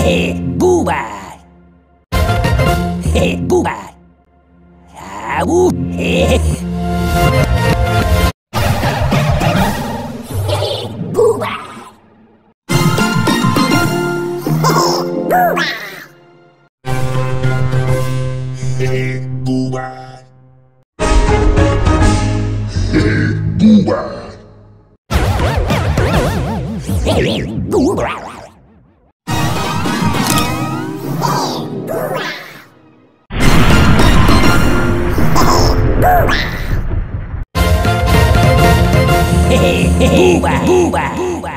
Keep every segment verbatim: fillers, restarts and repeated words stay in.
Hey, Booba. Hey, Booba. Ah, woo. Hey. Booba. Booba. Hey, Booba. Hey, Booba. Hey, Booba. Hey, Booba, Booba, Booba.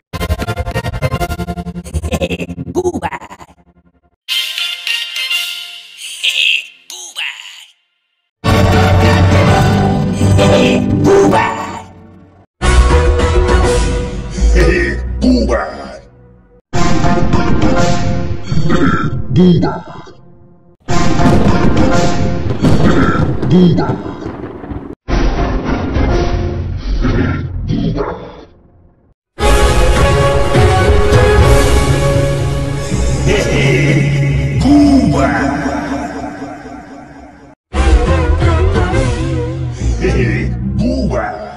Hey, Booba. Hey, Booba. Hey, Booba. Hey, Booba. Booba. Booba. Hey, Booba. Hey, Booba.